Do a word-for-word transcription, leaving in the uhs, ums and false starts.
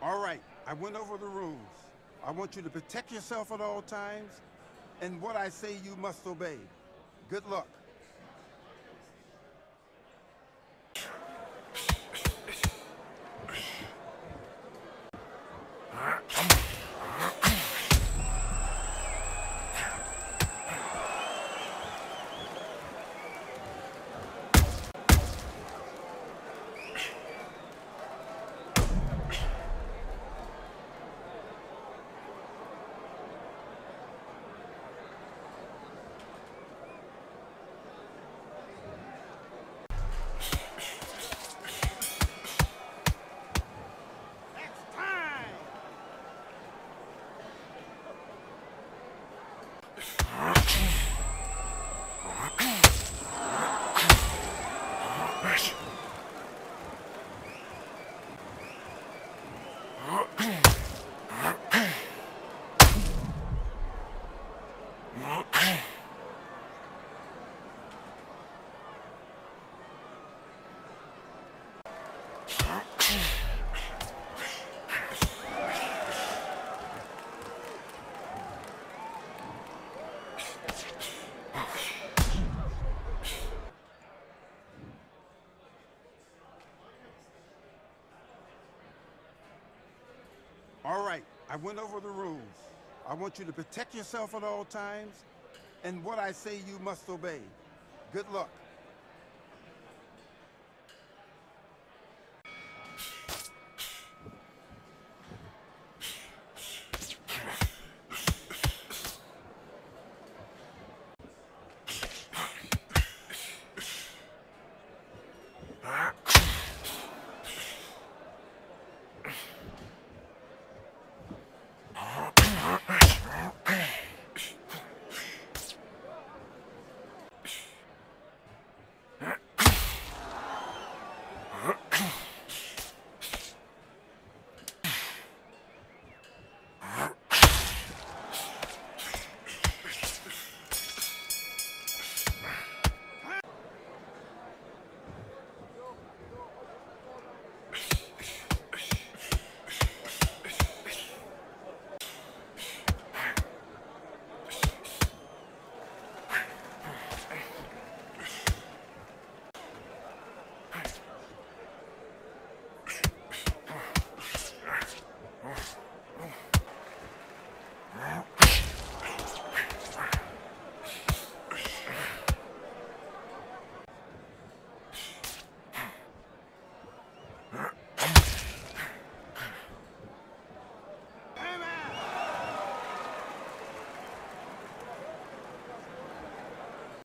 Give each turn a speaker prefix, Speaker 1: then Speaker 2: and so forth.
Speaker 1: All right, I went over the rules. I want you to protect yourself at all times, and what I say you must obey. Good luck. All right, I went over the rules. I want you to protect yourself at all times, and what I say you must obey. Good luck.